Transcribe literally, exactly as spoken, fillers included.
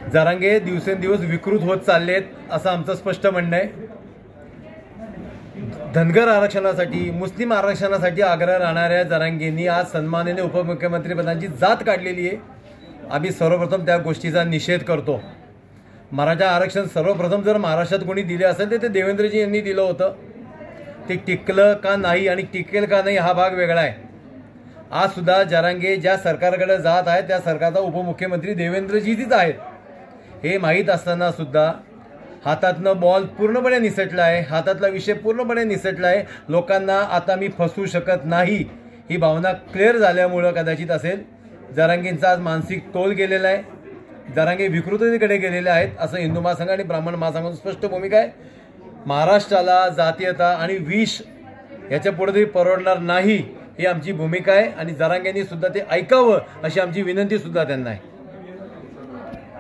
जरांगे दिवसेंदिवस विकृत होत चाललेत असं आमचं स्पष्ट म्हणणं आहे। धनगर आरक्षणासाठी, मुस्लिम आरक्षणासाठी आग्रह राहणाऱ्या जरांगेंनी आज सन्माननीय उपमुख्यमंत्री पदाची जात काढलेली आहे। आम्ही सर्वप्रथम त्या गोष्टीचा निषेध करतो। मराठा आरक्षण सर्वप्रथम जर महाराष्ट्रात कोणी दिले असेल तर ते देवेंद्रजी यांनी दिलं होतं। ते टिकलं का नाही आणि टिकेल का नाही हा भाग वेगळा आहे। आज सुद्धा जरांगे ज्या सरकारकडे जात आहे त्या सरकारचा उपमुख्यमंत्री देवेंद्रजीच आहेत। हे माहीत असताना सुद्धा हातातनं बॉल पूर्णपणे निसटला आहे, हातातला विषय पूर्णपणे निसटला आहे। लोकांना आता मी फसवू शकत नाही ही भावना क्लिअर झाल्यामुळं कदाचित असेल जरांगेंचा आज मानसिक तोल गेलेला आहे। जरांगे विकृतीकडे गेलेले आहेत असं हिंदू महासंघ आणि ब्राह्मण महासंघाची स्पष्ट भूमिका आहे। महाराष्ट्राला जातीयता आणि विष याच्या पुढे तरी परवडणार नाही ही आमची भूमिका आहे आणि जरांगेंनी सुद्धा ते ऐकावं अशी आमची विनंती सुद्धा त्यांना आहे।